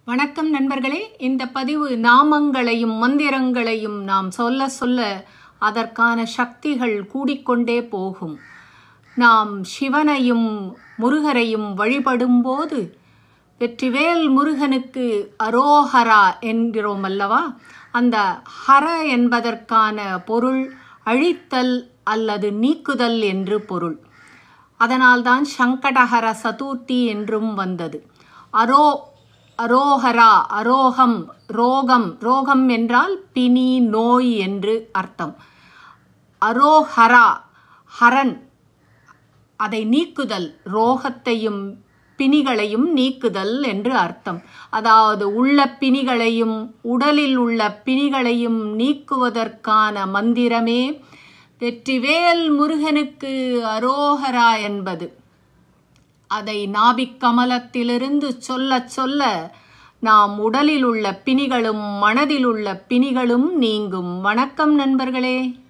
வணக்கம் நண்பர்களே. இந்த பதிவு நாமங்களையும் மந்திரங்களையும் நாம் சொல்ல சொல்ல அதற்கான சக்திகள் கூடிக்கொண்டே போகும். நாம் சிவனையும் முருகரையும் வழிபடும்போது வெற்றிவேல் முருகனுக்கு அரோஹரா என்கிறோம் அல்லவா? அந்த ஹர என்பதற்கான பொருள் அழித்தல் அல்லது நீக்குதல் என்று பொருள். அதனால்தான் சங்கடஹர சதுர்த்தி என்றும் வந்தது. அரோஹரா, அரோகம், ரோகம், ரோகம் என்றால் பிணி, நோய் என்று அர்த்தம். அரோஹரா, ஹரன், அதை நீக்குதல், ரோகத்தையும் பிணிகளையும் நீக்குதல் என்று அர்த்தம். அதாவது உள்ள பிணிகளையும் உடலில் உள்ள பிணிகளையும் நீக்குவதற்கான மந்திரமே வெற்றிவேல் முருகனுக்கு அரோஹரா என்பது. அதை நாபிக் கமலத்திலிருந்து சொல்ல சொல்ல நாம் உடலில் உள்ள பிணிகளும் மனதில் உள்ள பிணிகளும் நீங்கும். வணக்கம் நண்பர்களே.